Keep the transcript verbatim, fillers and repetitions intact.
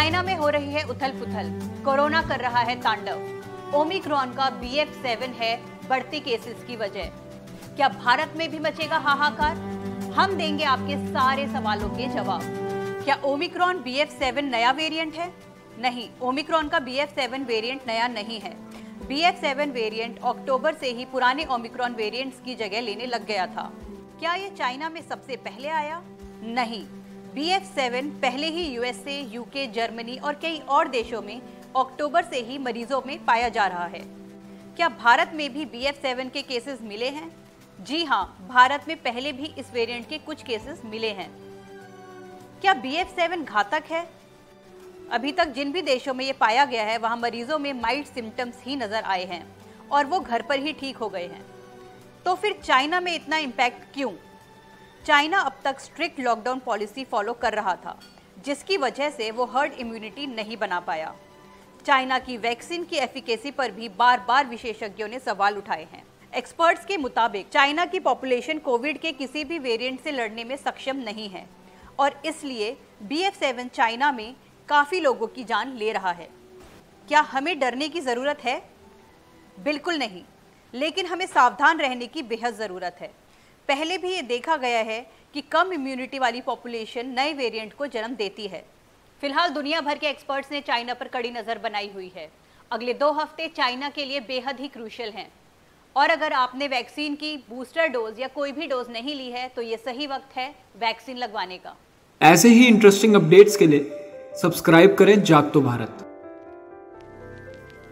China में हो रही है उथल पुथल, कोरोना कर रहा है तांडव। ओमिक्रॉन का बी एफ सेवन है बढ़ती केसेस की वजह। क्या भारत में भी मचेगा हाहाकार? हम देंगे आपके सारे सवालों के जवाब। क्या ओमिक्रॉन बी एफ सेवन नया वेरिएंट है? नहीं, ओमिक्रॉन का बी एफ सेवन वेरिएंट नया नहीं है। B F seven variant October से ही पुराने ओमिक्रॉन वेरिएंट्स की जगह लेने लग गया था। क्या ये चाइना में सबसे पहले आया? नहीं, बी एफ सेवन पहले ही U S A, U K, Germany और कई और देशों में अक्टूबर से ही मरीजों में पाया जा रहा है। क्या भारत में भी बी एफ सेवन के केसेस मिले हैं? जी हां, भारत में पहले भी इस वेरिएंट के कुछ केसेस मिले हैं। क्या बी एफ सेवन घातक है? अभी तक जिन भी देशों में ये पाया गया है वहां मरीजों में माइल्ड सिम्टम्स ही नजर आए हैं और वो घर पर ही ठीक हो गए हैं। तो फिर चाइना में इतना इम्पैक्ट क्यों? चाइना अब तक स्ट्रिक्ट लॉकडाउन पॉलिसी फॉलो कर रहा था, जिसकी वजह से वो हर्ड इम्यूनिटी नहीं बना पाया। चाइना की वैक्सीन की एफिकेसी पर भी बार बार विशेषज्ञों ने सवाल उठाए हैं। एक्सपर्ट्स के मुताबिक चाइना की पॉपुलेशन कोविड के किसी भी वेरिएंट से लड़ने में सक्षम नहीं है और इसलिए बी एफ सेवन चाइना में काफी लोगों की जान ले रहा है। क्या हमें डरने की जरूरत है? बिल्कुल नहीं, लेकिन हमें सावधान रहने की बेहद जरूरत है। पहले भी ये देखा गया है कि कम इम्यूनिटी वाली पॉपुलेशन नए वेरिएंट को जन्म देती है। फिलहाल दुनिया भर के एक्सपर्ट्स ने चाइना पर कड़ी नजर बनाई हुई है। अगले दो हफ्ते चाइना के लिए बेहद ही क्रूशियल हैं और अगर आपने वैक्सीन की बूस्टर डोज या कोई भी डोज नहीं ली है तो ये सही वक्त है वैक्सीन लगवाने का। ऐसे ही इंटरेस्टिंग अपडेट्स के लिए सब्सक्राइब करें जागतो भारत।